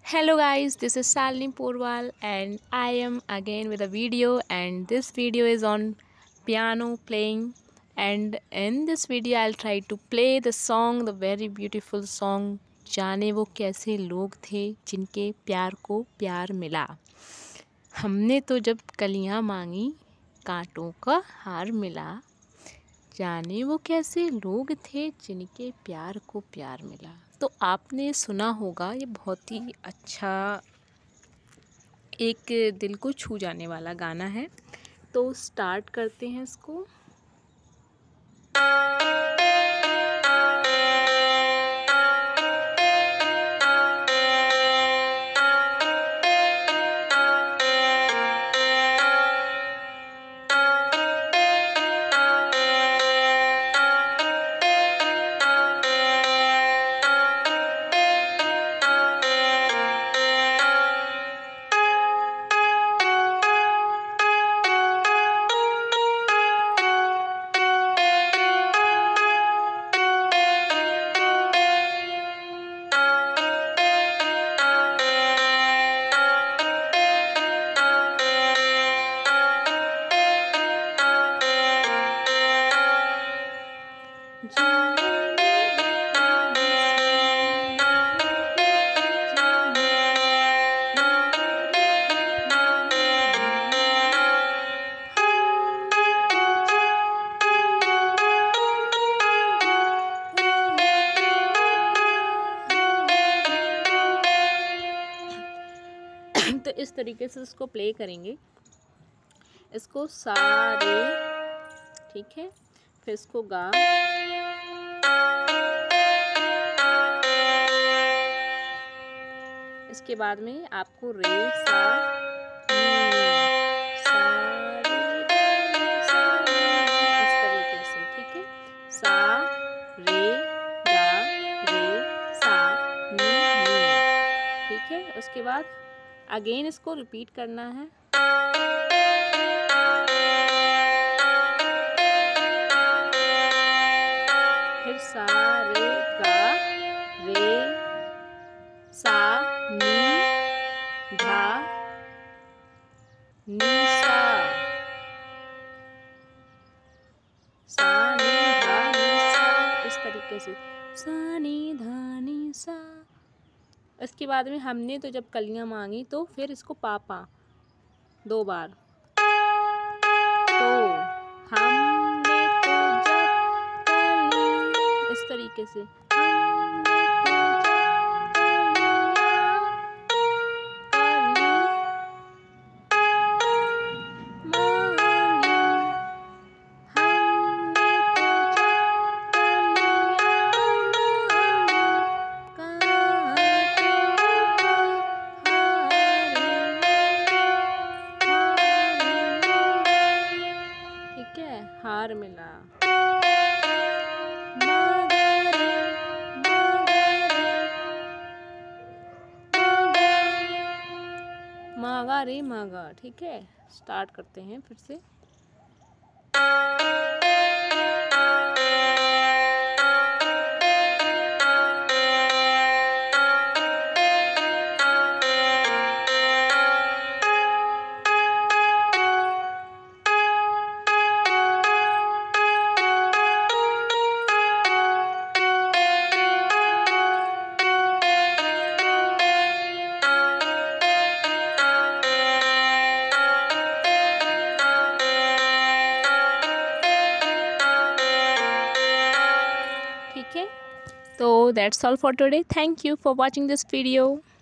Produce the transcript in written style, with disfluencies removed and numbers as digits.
Hello guys, this is Salini Porwal and I am again with a video, and this video is on piano playing. And in this video I'll try to play the very beautiful song जाने वो कैसे लोग थे जिनके प्यार को प्यार मिला। हमने तो जब कलियां मांगी कांटों का हार मिला। जाने वो कैसे लोग थे जिनके प्यार को प्यार मिला। तो आपने सुना होगा, ये बहुत ही अच्छा एक दिल को छू जाने वाला गाना है। तो स्टार्ट करते हैं इसको। तो इस तरीके से इसको प्ले करेंगे। इसको सा रे, ठीक है, फिर इसको गा, इसके बाद में आपको रे सा इस तरीके से, ठीक है, सा रे गा रे सा नी, ठीक है। उसके बाद अगेन इसको रिपीट करना है। फिर सा रे गा रे सा नी धा नी सा, सा नी धा नी सा, इस तरीके से सा नी धा नी सा। इसके बाद में हमने तो जब कलियां मांगी, तो फिर इसको पापा 2 बार। तो हमने तो जब कलियां, इस तरीके से हार मिला। मागा रे मागा, ठीक है। स्टार्ट करते हैं फिर से। So that's all for today. Thank you for watching this video.